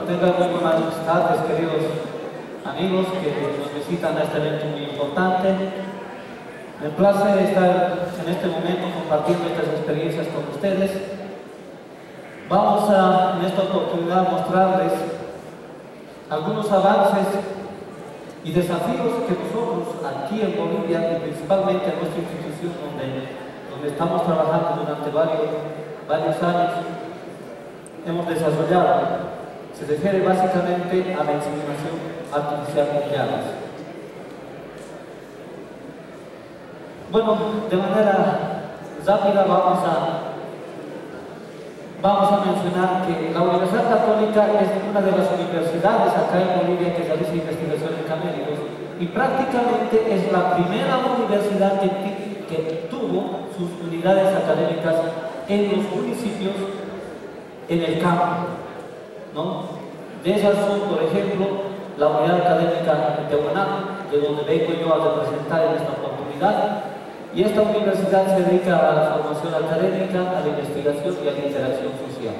Tengan muy buenas tardes, queridos amigos que nos visitan a este evento muy importante. Me place estar en este momento compartiendo estas experiencias con ustedes. Vamos a, en esta oportunidad, mostrarles algunos avances y desafíos que nosotros aquí en Bolivia, y principalmente en nuestra institución donde estamos trabajando durante varios años, hemos desarrollado. Se refiere básicamente a la inseminación artificial con llaves. Bueno, de manera rápida vamos a mencionar que la Universidad Católica es una de las universidades acá en Bolivia que realiza investigación en camélidos y prácticamente es la primera universidad que tuvo sus unidades académicas en los municipios en el campo, ¿no? De esas son, por ejemplo, la unidad académica de Tehuacán, de donde vengo yo a representar en esta oportunidad. Y esta universidad se dedica a la formación académica, a la investigación y a la interacción social.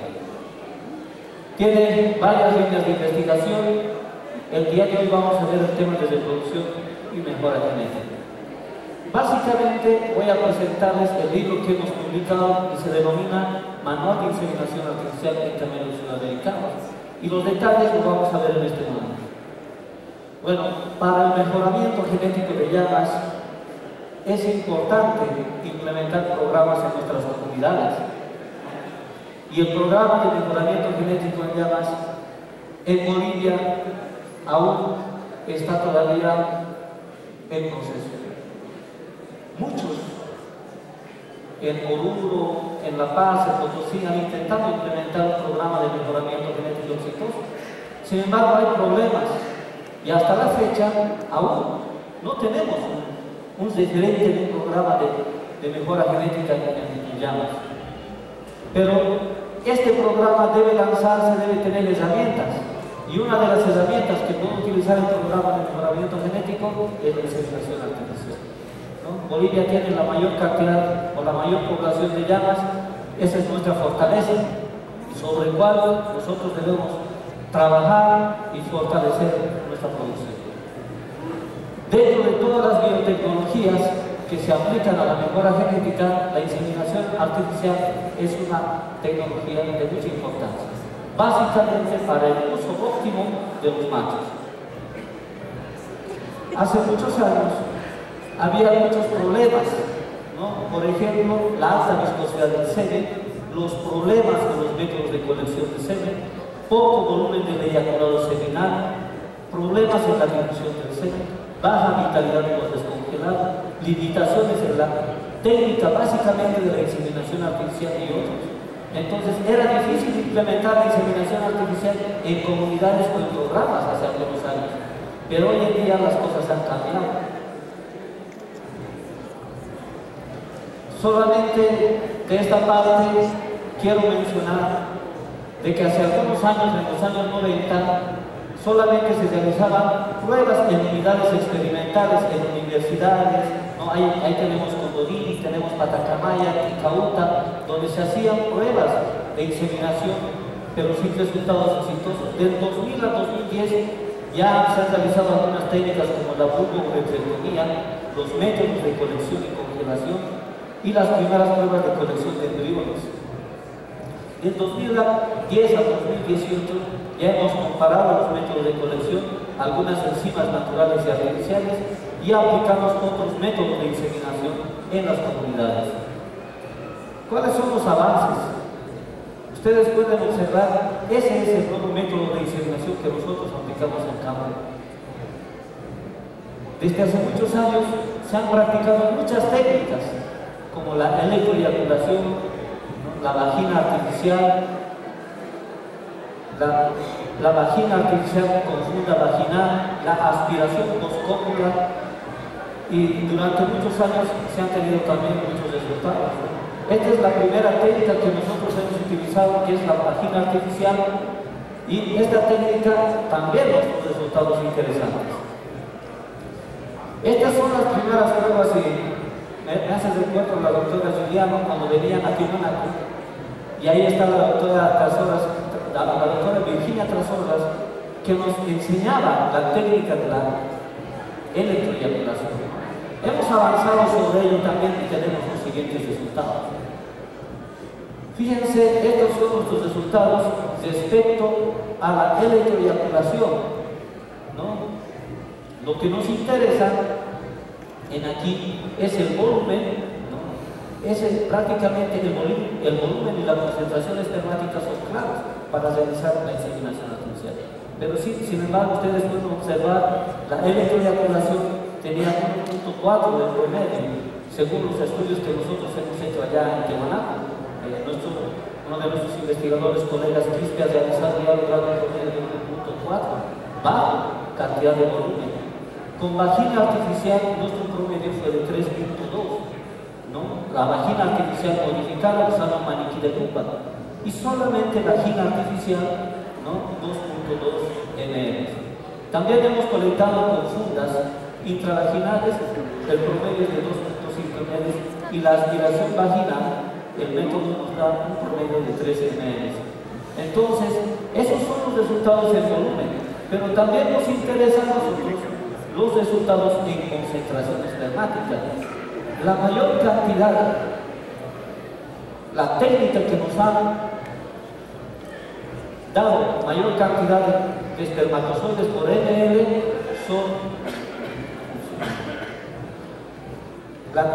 Tiene varias líneas de investigación. El día de hoy vamos a ver el tema de reproducción y mejora genética. Básicamente voy a presentarles el libro que hemos publicado y se denomina Manual de Inseminación Artificial en Camélidos Sudamericanos. Y los detalles los vamos a ver en este momento. Bueno, para el mejoramiento genético de llamas, es importante implementar programas en nuestras comunidades. Y el programa de mejoramiento genético en llamas en Bolivia aún está todavía en proceso. Muchos en Oruro, en La Paz, en Potosí han intentado implementar un programa de mejoramiento genético exitoso. Sin embargo, hay problemas y hasta la fecha aún no tenemos un referente de un programa de mejora genética en llamas. Pero este programa debe lanzarse, debe tener herramientas, y una de las herramientas que puede utilizar el programa de mejoramiento genético es la inseminación artificial, ¿no? Bolivia tiene la mayor cantidad o la mayor población de llamas. Esa es nuestra fortaleza, sobre el cual nosotros debemos trabajar y fortalecer nuestra producción. Dentro de todas las biotecnologías que se aplican a la mejora genética, la inseminación artificial es una tecnología de mucha importancia, básicamente para el uso óptimo de los machos. Hace muchos años había muchos problemas, ¿no? Por ejemplo, la alta viscosidad del semen, los problemas de los métodos de colección de semen, poco volumen del eyaculado seminal, problemas en la difusión del semen, baja vitalidad de los descongelados, limitaciones en la técnica básicamente de la inseminación artificial y otros. Entonces era difícil implementar la inseminación artificial en comunidades con programas hace algunos años, pero hoy en día las cosas han cambiado. Solamente de esta parte quiero mencionar de que hace algunos años, en los años 90, solamente se realizaban pruebas en unidades experimentales, en universidades, ¿no? Ahí tenemos Condoriri, tenemos Patacamaya, Ticauta, donde se hacían pruebas de inseminación, pero sin resultados exitosos. Del 2000 al 2010 ya se han realizado algunas técnicas como la bulbouretrectomía, los métodos de colección y congelación y las primeras pruebas de colección de embriones. Del 2010 al 2018 ya hemos comparado los métodos de colección, algunas enzimas naturales y artificiales, y aplicamos otros métodos de inseminación en las comunidades. ¿Cuáles son los avances? Ustedes pueden observar, ese es el nuevo método de inseminación que nosotros aplicamos en campo. Desde hace muchos años se han practicado muchas técnicas, como la electroeyaculación, ¿no? La vagina artificial, la vagina artificial con funda vaginal, la aspiración postcópula, y durante muchos años se han tenido también muchos resultados. Esta es la primera técnica que nosotros hemos utilizado, que es la vagina artificial, y esta técnica también nos da resultados interesantes. Estas son las primeras pruebas, y me hace recuerdo la doctora Juliano cuando venían aquí en Mónaco, y ahí está la doctora Casoras la doctora Virginia Trasorras, que nos enseñaba la técnica de la electroeyaculación. Hemos avanzado sobre ello también y tenemos los siguientes resultados. Fíjense, estos son nuestros resultados respecto a la electroeyaculación, ¿no? Lo que nos interesa en aquí es el volumen, prácticamente el volumen y la concentración espermática son claves para realizar la inseminación artificial. Pero sí, sin embargo, ustedes pueden observar la electroeyaculación tenía 1.4 de promedio, según los estudios que nosotros hemos hecho allá en Tiwanaku. Uno de nuestros investigadores, colegas, Quispe, ha realizado ya un promedio de 1.4, bajo cantidad de volumen. Con vagina artificial, nuestro promedio fue de 3.2. ¿no? La vagina artificial modificada usando un maniquí de lupa y solamente vagina artificial, ¿no? 2.2 ml. También hemos colectado con fundas intravaginales, el promedio es de 2.5 ml y la aspiración vaginal, el método nos da un promedio de 3 ml. Entonces, esos son los resultados en volumen, pero también nos interesan a nosotros los resultados en concentración espermática. La mayor cantidad, la técnica que nos ha dado mayor cantidad de espermatozoides por ml son la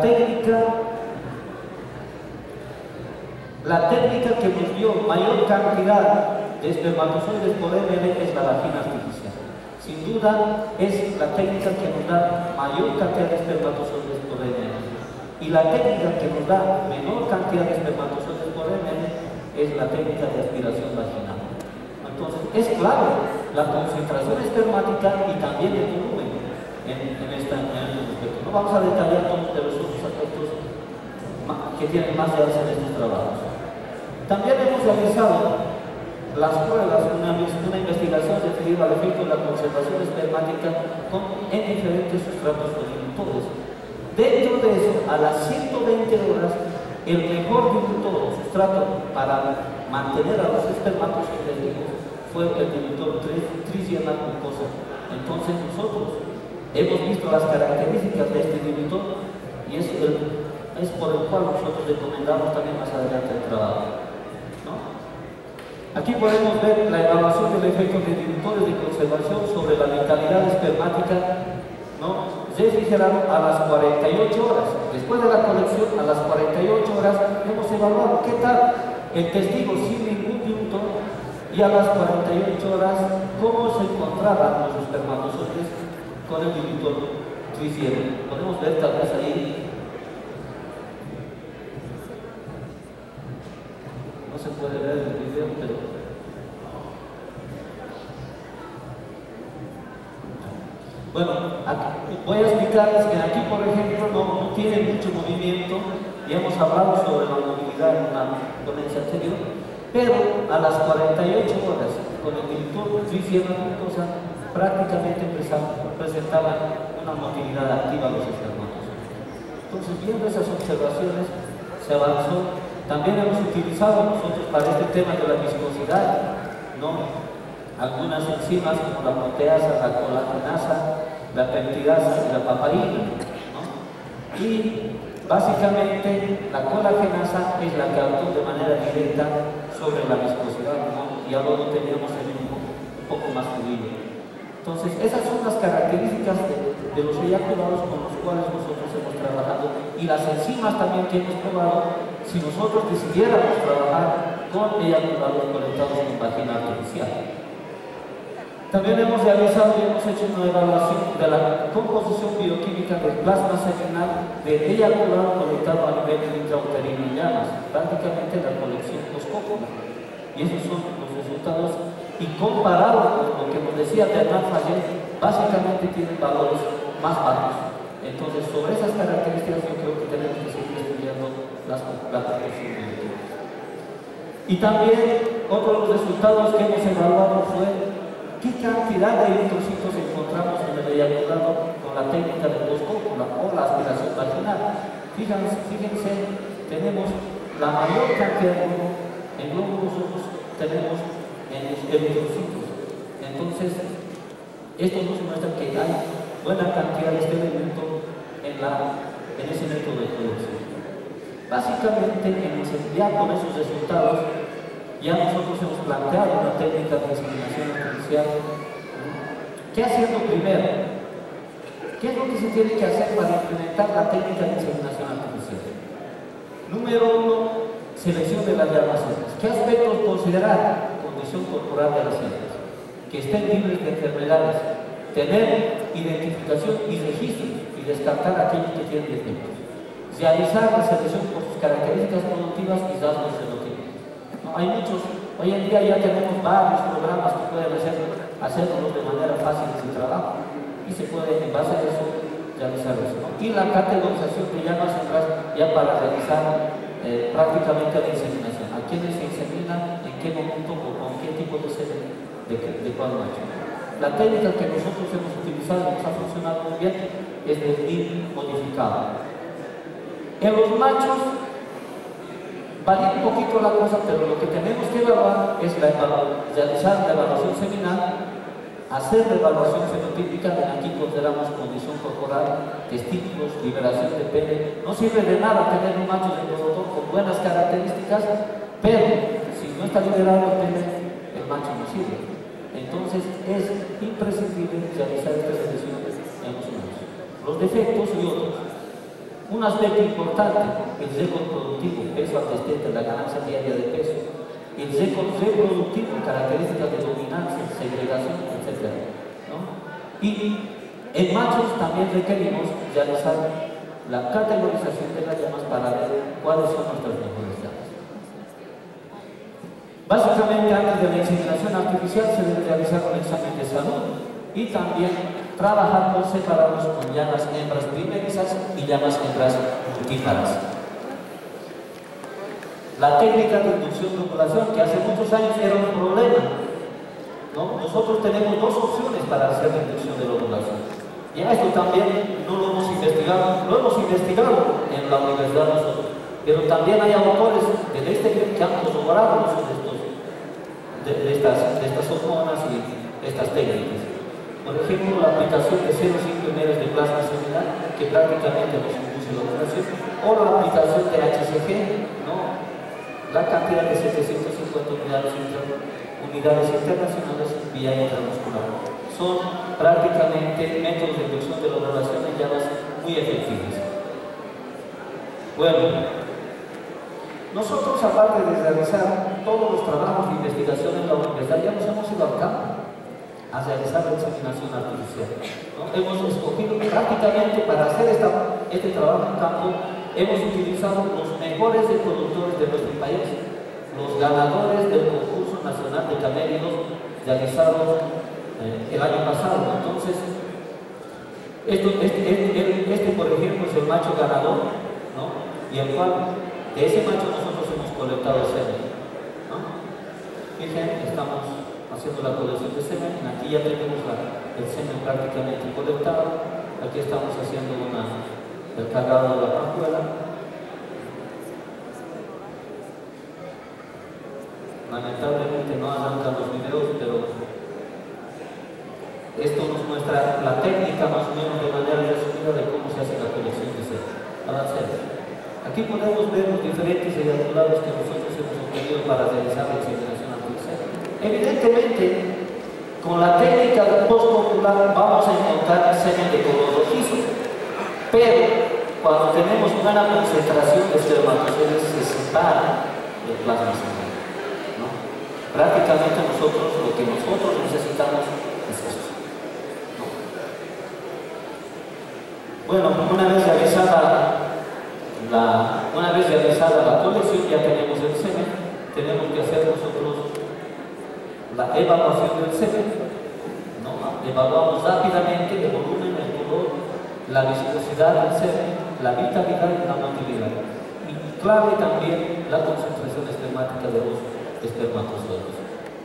técnica que nos dio mayor cantidad de espermatozoides por ml es la vagina artificial. Sin duda es la técnica que nos da mayor cantidad de espermatozoides por ml. Y la técnica que nos da menor cantidad de espermatozoides por ml es la técnica de aspiración vaginal. Entonces, es clave la concentración espermática y también el volumen en este aspecto. No vamos a detallar todos los otros aspectos que tienen más de alza en estos trabajos. También hemos realizado las pruebas, una investigación referida al efecto de la concentración espermática en diferentes sustratos progenitora. Dentro de eso, a las 120 horas, el mejor dilutor o sustrato para mantener a los espermatozoides vivos fue el dilutor Trisdiena glucosa. Entonces nosotros hemos visto las características de este dilutor y es por el cual nosotros recomendamos también más adelante el trabajo, ¿no? Aquí podemos ver la evaluación del efecto de dilutores de conservación sobre la vitalidad espermática, ¿no? Refrigerado a las 48 horas. Después de la colección, a las 48 horas, hemos evaluado qué tal el testigo sin ningún dilutor y a las 48 horas cómo se encontraban los espermatozoides con el dilutor Trisdiena. Podemos ver tal vez ahí. No se puede ver el video, pero bueno, voy a explicarles que aquí, por ejemplo, no tiene mucho movimiento y hemos hablado sobre la movilidad en una ponencia anterior, pero a las 48 horas con el dilutor Trisdiena glucosa prácticamente presentaban una motilidad activa a los espermatozoides. Entonces, viendo esas observaciones, se avanzó. También hemos utilizado nosotros para este tema de la viscosidad, ¿no? Algunas enzimas como la proteasa, la colagenasa, la peptidasa y la papaína, ¿no? Y básicamente la colagenasa es la que actuó de manera directa sobre la viscosidad, ¿no? Y ahora lo teníamos en un poco más fluido. Entonces, esas son las características de los eyaculados con los cuales nosotros hemos trabajado y las enzimas también que hemos probado si nosotros decidiéramos trabajar con eyaculados conectados con vagina artificial. También hemos realizado y hemos hecho una evaluación de la composición bioquímica del plasma seminal de eyaculado conectado a nivel intrauterino en llamas, prácticamente la colección poscópula. Y esos son los resultados, y comparado con lo que nos decía Bernard Fayet, básicamente tienen valores más bajos. Entonces, sobre esas características yo creo que tenemos que seguir estudiando la composición bioquímica. Y también otro de los resultados que hemos evaluado fue qué cantidad de eritrocitos encontramos en el eyaculado con la técnica de poscópula o la aspiración vaginal. Fíjense, tenemos la mayor cantidad de glóbulos rojos, tenemos en los eritrocitos. Entonces, esto nos muestra que hay buena cantidad de este elemento en ese método de producción. Básicamente, ya con esos resultados, ya nosotros hemos planteado una técnica de inseminación artificial. ¿Qué haciendo primero? ¿Qué es lo que se tiene que hacer para implementar la técnica de inseminación artificial? Número 1, selección de las llamas hembras. ¿Qué aspectos considerar? Condición corporal de las hembras, que estén libres de enfermedades, tener identificación y registros y descartar aquellos que tienen defectos. Realizar la selección por sus características productivas y rasgos fenotípicos. No, hay muchos, hoy en día ya tenemos varios programas que pueden hacerlo de manera fácil sin trabajo y se puede en base a eso realizar eso, ¿no? Y la categorización de llamas hembras ya para realizar prácticamente la inseminación. ¿A quiénes se insemina? ¿En qué momento o con qué tipo de semen de cuál macho? La técnica que nosotros hemos utilizado y nos ha funcionado muy bien es el DIN modificado. En los machos varía un poquito la cosa, pero lo que tenemos que evaluar es realizar la evaluación seminal, hacer la evaluación fenotípica, de aquí consideramos condición corporal, testículos, liberación de pene. No sirve de nada tener un macho de productor con buenas características, pero si no está liberado el pene, el macho no sirve. Entonces es imprescindible realizar estas selecciones en los machos. Los defectos y otros. Un aspecto importante, el récord productivo, peso antecedente, la ganancia diaria de peso, el récord reproductivo, características de dominancia, segregación, etc., ¿no? Y en machos también requerimos realizar la categorización de las llamas para ver cuáles son nuestras mejores llamas. Básicamente, antes de la inseminación artificial se debe realizar un examen de salud y también trabajar por separados con llamas hembras primerizas y llamas hembras multíparas. La técnica de inducción de ovulación, que hace muchos años era un problema, ¿no? Nosotros tenemos dos opciones para hacer la inducción de la ovulación. Ya esto también no lo hemos investigado en la universidad nosotros, pero también hay autores del exterior que han corroborado el uso de estas hormonas y estas técnicas. Por ejemplo, la aplicación de 0,5 ml de plasma seminal, que prácticamente nos induce la ovulación, o la aplicación de HCG, ¿no? La cantidad de 750 unidades internacionales vía intramuscular. Son prácticamente métodos de inducción de la ovulación en llamas muy efectivos. Bueno, nosotros, aparte de realizar todos los trabajos de investigación en la universidad, ya nos hemos ido al campo a realizar la inseminación artificial, ¿no? Hemos escogido prácticamente para hacer este trabajo en campo, hemos utilizado los mejores productores de nuestro país, los ganadores del concurso nacional de camélidos realizado el año pasado. Entonces, por ejemplo, es el macho ganador, ¿no? Y el cual, de ese macho nosotros hemos colectado el semen, ¿no? Fíjense, estamos haciendo la colección de semen. Aquí ya tenemos el semen prácticamente colectado. Aquí estamos haciendo el cargado de la pajuela. Lamentablemente no arrancan los videos, pero esto nos muestra la técnica más o menos de manera resumida de cómo se hace la colección de semen. Aquí podemos ver los diferentes eyaculados que nosotros hemos obtenido para realizar la inseminación artificial. Evidentemente, con la técnica del post-ovular vamos a encontrar semen de color rojizo, pero cuando tenemos buena concentración de espermatozoides se separa el plasma seminal, ¿no? Prácticamente lo que nosotros necesitamos es esto, ¿no? Bueno, una vez realizada la colección, ya tenemos el semen, tenemos que hacer nosotros la evaluación del semen, ¿no? Evaluamos rápidamente el volumen, el color, la viscosidad del semen, la vitalidad y la motilidad. Y clave también la concentración espermática de los espermatozoides.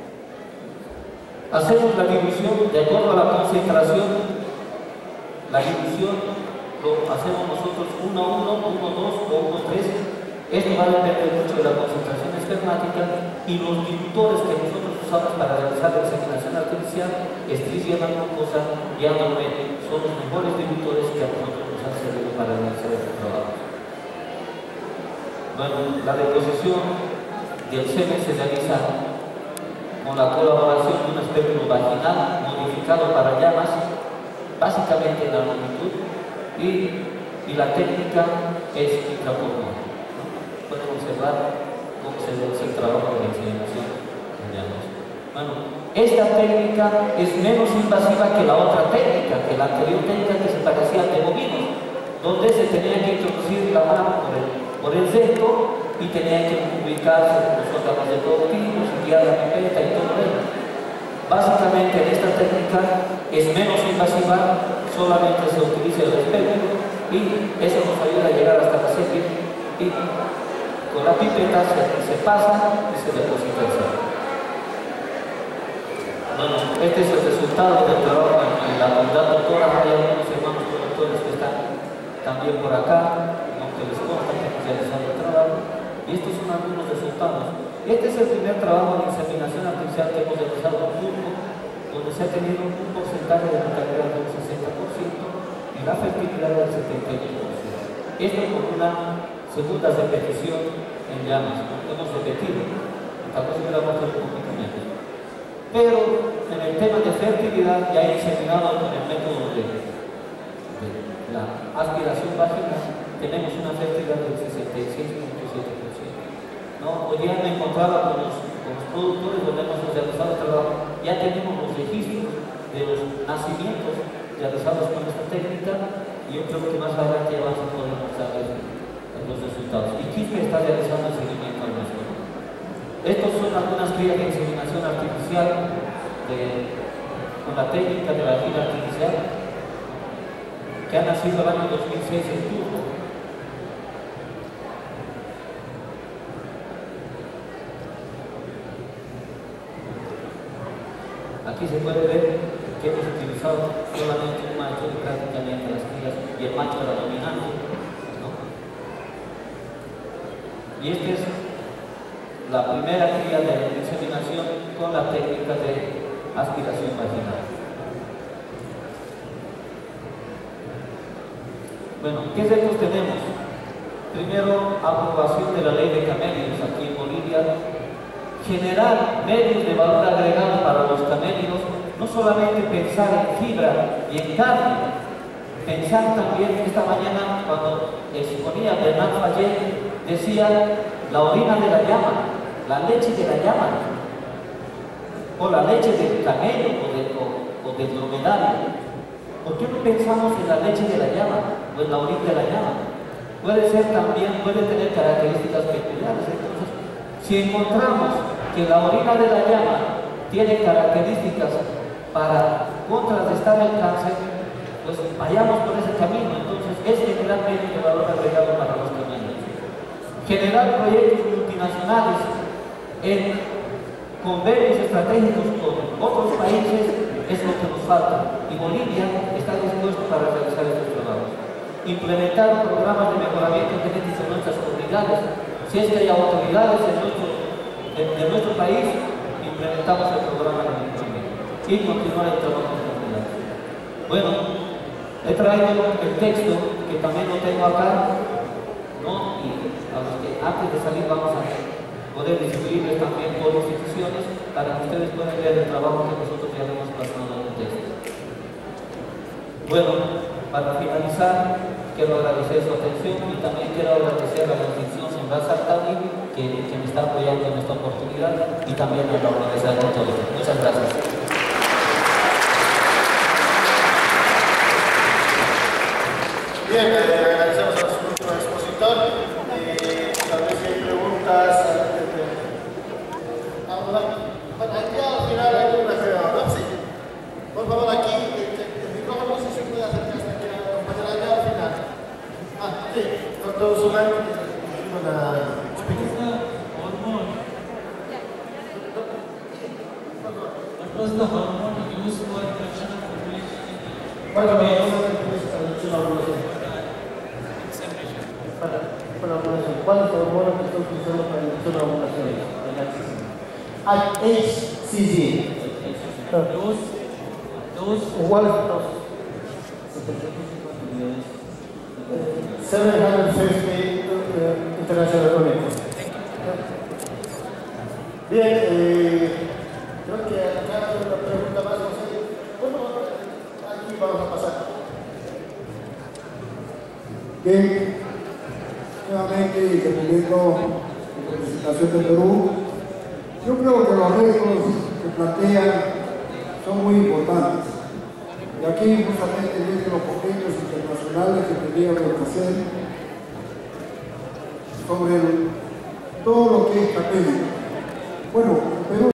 Hacemos la dilución de acuerdo a la concentración. La dilución lo hacemos nosotros 1 a 1, 1 a 2 o 1 a 3. Esto va a depender mucho de la concentración espermática y los dilutores que nosotros usamos para realizar la inseminación artificial, estrictamente una cosa, ya no son los mejores distributores que a nosotros nos han servido para realizar este trabajo. Bueno, la deposición del semen se realiza con la colaboración de un espéculo vaginal modificado para llamas, básicamente en la longitud, y la técnica es intrapulmonar. Pueden observar cómo se realiza el trabajo de la inseminación en llamas. Bueno, esta técnica es menos invasiva que la otra técnica, que la anterior técnica que se parecía de bovinos, donde se tenía que introducir la mano por el recto y tenía que ubicarse con los órganos reproductivos y guiar la pipeta y todo eso. Básicamente en esta técnica es menos invasiva, solamente se utiliza el espéculo y eso nos ayuda a llegar hasta la sepia y con la pipeta se pasa y se deposita el semen. Bueno, este es el resultado del trabajo en la unidad doctora. Hay algunos hermanos productores que están también por acá, aunque les consta que hemos realizado el trabajo. Y estos son algunos resultados. Este es el primer trabajo de inseminación artificial que hemos realizado en Turco, donde se ha tenido un porcentaje de natalidad del 60% y la fertilidad del 78%. Esto con una segunda repetición en llamas. Hemos repetido, tal vez hubiéramos hecho un poquito menos. Pero en el tema de fertilidad ya he inseminado con el método de la aspiración vaginal, tenemos una fertilidad del 66,7%. ¿No? Hoy día me encontraba con los productores donde hemos realizado el trabajo, ya tenemos los registros de los nacimientos realizados con esta técnica y yo creo que más adelante ya vamos a poder mostrar los resultados. Y Quispe está realizando el seguimiento al nuestro. Estos son algunas crías de inseminación artificial con la técnica de la vagina artificial que han nacido el año 2006 en Turco. Aquí se puede ver que hemos utilizado solamente un macho y prácticamente las crías y el macho era dominante, ¿no? Y esta es la primera cría de inseminación con la técnica de aspiración vaginal. Bueno, ¿qué retos tenemos? Primero, aprobación de la ley de camélidos aquí en Bolivia. Generar medios de valor agregado para los camélidos, no solamente pensar en fibra y en carne, pensar también. Esta mañana cuando exponía Bernard Fayet decía la orina de la llama, la leche de la llama, o la leche del camello o del dromedario. ¿Por qué no pensamos en la leche de la llama o en la orina de la llama? Puede tener características peculiares. Entonces, si encontramos que la orina de la llama tiene características para contrarrestar el cáncer, pues vayamos por ese camino. Entonces, es generar medios de valor agregado para los caminos. Generar proyectos multinacionales en convenios estratégicos con otros países es lo que nos falta. Y Bolivia está dispuesto para realizar estos trabajos. Implementar programas de mejoramiento genético en nuestras comunidades. Si es que hay autoridades de nuestro país, implementamos el programa de mejoramiento y continuar el trabajo de comunidades. Bueno, he traído el texto que también lo tengo acá, ¿no? Y a los que antes de salir vamos a poder distribuirles también por instituciones para que ustedes puedan ver el trabajo que nosotros ya hemos pasado en el texto. Bueno, para finalizar, quiero agradecer su atención y también quiero agradecer a la institución Sembrás Artadi que me está apoyando en esta oportunidad y también a la Universidad Católica. Muchas gracias. Bien, agradecemos a nuestro último expositor. Tal vez hay preguntas. Bueno, aquí al final hay una, creo, ¿no? Sí. Por favor, aquí el micrófono no sé si se puede acercar hasta aquí a la compañera allá al final. Sí, doctor Zulán, una What was the hormone used for reduction of population in the ¿Cuál es el hormona que está utilizando para la reducción de la población? ACE. Sí, sí. ¿Cuáles dos? 750 International Olympics. Bien, creo que acá hay una pregunta más, José. Bueno, aquí vamos a pasar. Bien, nuevamente dependiendo de la presentación de Perú, yo creo que los retos que plantean son muy importantes. Y aquí justamente vienen los convenios internacionales que tendríamos que hacer sobre todo lo que es académico. Bueno, Perú